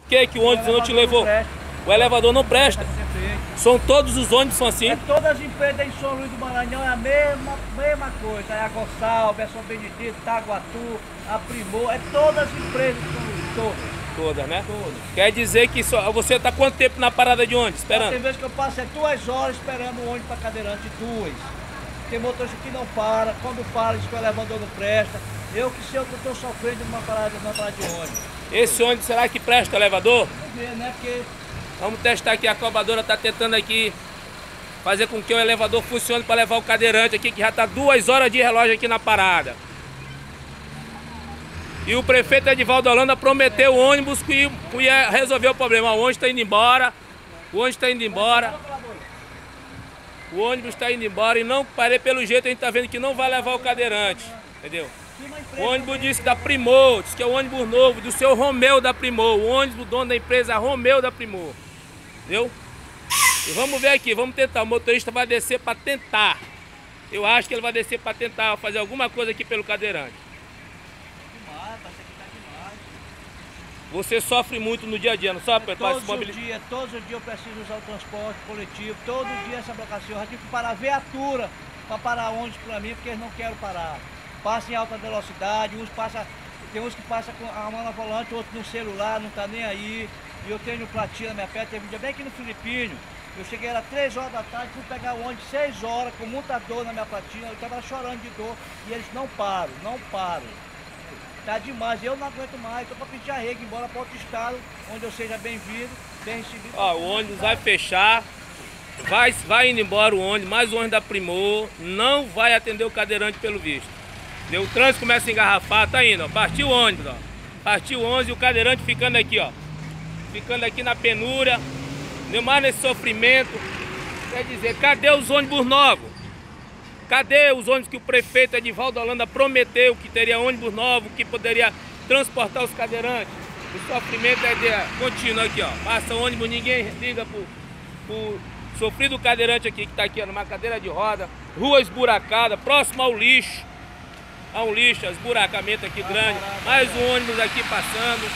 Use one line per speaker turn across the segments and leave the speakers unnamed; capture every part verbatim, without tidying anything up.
Por que que o ônibus não te levou? O elevador não presta. São todos os ônibus são assim?
É, todas as empresas em São Luís do Maranhão é a mesma, mesma coisa. É a Gonçalves, é São Benedito, Taguatu, a Primor, é todas as empresas de São Luís, todas.
Todas, né?
Todas.
Quer dizer que só, você está quanto tempo na parada de ônibus esperando?
Tem vezes que eu passo é duas horas esperando o ônibus para cadeirante, duas. Tem motorista que não para, quando para diz que o elevador não presta. Eu que sei o que eu estou sofrendo numa parada, numa parada de ônibus.
Esse ônibus, será que presta o elevador?
Vamos ver, né? Porque...
Vamos testar aqui, a cobradora está tentando aqui fazer com que o elevador funcione para levar o cadeirante aqui, que já está duas horas de relógio aqui na parada. E o prefeito Edivaldo Holanda prometeu o ônibus que ia resolver o problema. O ônibus está indo embora, o ônibus está indo embora, o ônibus está indo embora e não parei pelo jeito, a gente está vendo que não vai levar o cadeirante, entendeu? O ônibus disse da Primor, disse que é o ônibus novo, do seu Romeu da Primor, o ônibus do dono da empresa Romeu da Primor, entendeu? E vamos ver aqui, vamos tentar, o motorista vai descer para tentar, eu acho que ele vai descer para tentar fazer alguma coisa aqui pelo cadeirante. Você sofre muito no dia a dia, não sofre?
Todos os dias, todos os dias eu preciso usar o transporte coletivo, todo dia essa blocação. Eu já tive que parar a viatura para parar ônibus para mim, porque eles não querem parar. Passa em alta velocidade, uns passa, tem uns que passam com a mão na volante, outros no celular, não tá nem aí. E eu tenho platina na minha perna, teve um dia bem aqui no Filipinho. Eu cheguei era três horas da tarde, fui pegar o ônibus seis horas, com muita dor na minha platina, eu estava chorando de dor e eles não param, não param. Tá demais, eu não aguento mais, tô para pedir arrego, embora para outro estado, onde eu seja bem-vindo, bem recebido.
Ó, o ônibus vai fechar, vai, vai indo embora o ônibus, mais o ônibus da Primor, não vai atender o cadeirante pelo visto. Entendeu? O trânsito começa a engarrafar, tá indo, ó, partiu o ônibus, ó. Partiu o ônibus e o cadeirante ficando aqui, ó. Ficando aqui na penúria, entendeu? Mais nesse sofrimento. Quer dizer, cadê os ônibus novos? Cadê os ônibus que o prefeito Edivaldo Holanda prometeu que teria ônibus novo, que poderia transportar os cadeirantes? O sofrimento é de contínuo aqui, ó. Passa ônibus, ninguém liga pro, pro sofrido cadeirante aqui, que tá aqui, ó, numa cadeira de roda, rua esburacada, próximo ao lixo. Há um lixo, esburacamento aqui grande, mais um ônibus aqui passando,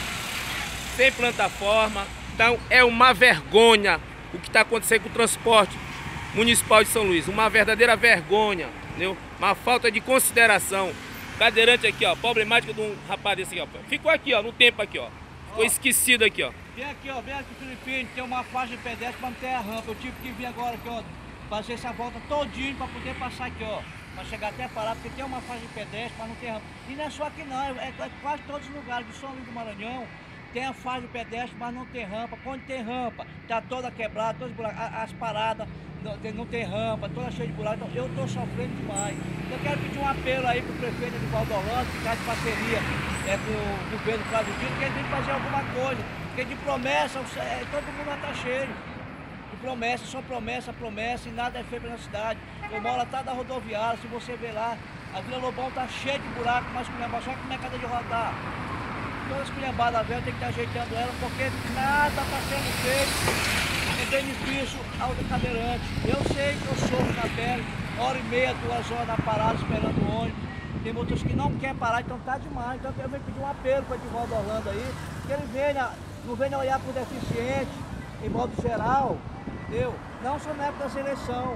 sem plataforma. Então é uma vergonha o que está acontecendo com o transporte municipal de São Luís, uma verdadeira vergonha, entendeu? Uma falta de consideração. Cadeirante aqui, ó, problemática de um rapaz desse aqui, ó. Ficou aqui, ó, no tempo aqui, ó. Ficou ó, esquecido aqui, ó.
Vem aqui, ó, vem aqui, Filipinho, tem uma faixa de pedestre para não ter a rampa. Eu tive que vir agora aqui, ó, fazer essa volta todinho para poder passar aqui, ó. Para chegar até parar, porque tem uma faixa de pedestre para não ter rampa. E não é só aqui não, é, é quase todos os lugares de São Luís do Maranhão. Tem a faixa de pedestre, mas não tem rampa. Quando tem rampa, tá toda quebrada, todas as, as paradas não tem, não tem rampa, toda cheia de buraco. Então eu tô sofrendo demais. Eu quero pedir um apelo aí pro prefeito Edivaldo Holanda, que está de parceria é, com o governo Flávio Dino, que ele tem que fazer alguma coisa. Porque de promessa, é, todo mundo já tá cheio. De promessa, só promessa, promessa e nada é feito na cidade. Eu moro atrás da rodoviária, se você ver lá, a Vila Lobão tá cheia de buraco, mas só que não é cada de rodar. Todas as culhambadas velhas tem que estar ajeitando ela, porque nada está sendo feito em benefício ao cadeirante. Eu sei que eu sofro na pele, hora e meia, duas horas na parada esperando o ônibus. Tem motoristas que não quer parar, então tá demais. Então eu venho pedir um apelo para o Edivaldo Holanda aí, que ele venha, não venha olhar para o deficiente, em modo geral, entendeu? Não só na época das eleições.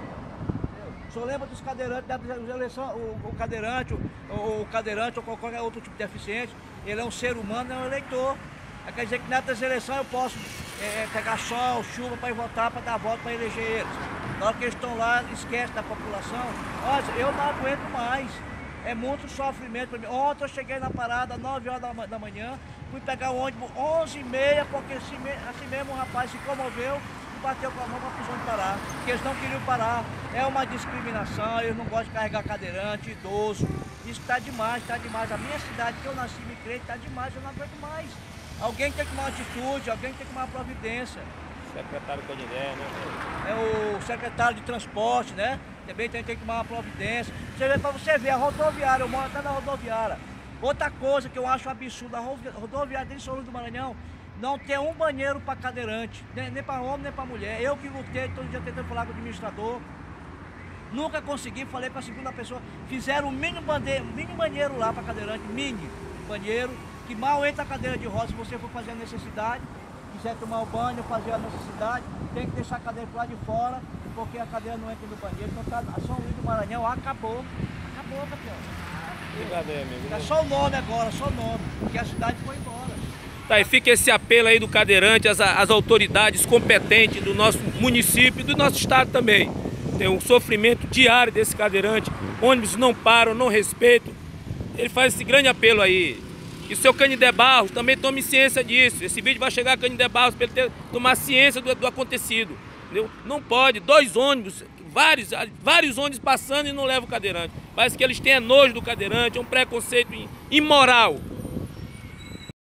Só lembra dos cadeirantes, da eleição, o, o cadeirante, o, o cadeirante ou qualquer outro tipo de deficiente, ele é um ser humano, é um eleitor. Quer dizer que na das eleições eu posso é, pegar sol, chuva para ir votar, para dar voto para eleger eles. Na hora que eles estão lá, esquece da população. Olha, eu não aguento mais. É muito sofrimento para mim. Ontem eu cheguei na parada, nove horas da manhã, fui pegar o ônibus onze e meia, porque assim, assim mesmo o rapaz se comoveu, bateu com a mão para a prisão de parar, porque eles não queriam parar. É uma discriminação, eles não gostam de carregar cadeirante, idoso. Isso está demais, está demais. A minha cidade, que eu nasci e me criei, está demais, eu não aguento mais. Alguém tem que tomar uma atitude, alguém tem que tomar uma providência.
Secretário Canidé, né?
É o secretário de transporte, né? Também tem, tem que tomar uma providência. Você vê, para você ver, a rodoviária, eu moro até na rodoviária. Outra coisa que eu acho absurda, a rodoviária de São Luís do Maranhão não tem um banheiro para cadeirante, nem, nem para homem, nem para mulher. Eu que lutei, todo dia tentando falar com o administrador. Nunca consegui, falei com a segunda pessoa. Fizeram um mini, bandeiro, mini banheiro lá para cadeirante, mini banheiro. que mal entra a cadeira de roda se você for fazer a necessidade, quiser tomar o banho, fazer a necessidade, tem que deixar a cadeira para lá de fora, porque a cadeira não entra no banheiro. Então tá, a São Luís do Maranhão acabou. Acabou, campeão.
Cadê, amigo?
Tá só o nome agora, só o nome, porque a cidade foi embora.
Tá, e fica esse apelo aí do cadeirante, as, as autoridades competentes do nosso município e do nosso estado também. Tem um sofrimento diário desse cadeirante, ônibus não param, não respeitam. Ele faz esse grande apelo aí. Que o seu Canindé Barros também tome ciência disso. Esse vídeo vai chegar a Canindé Barros para ele ter, tomar ciência do, do acontecido. Entendeu? Não pode, dois ônibus, vários, vários ônibus passando e não levam o cadeirante. Parece que eles têm nojo do cadeirante, é um preconceito imoral.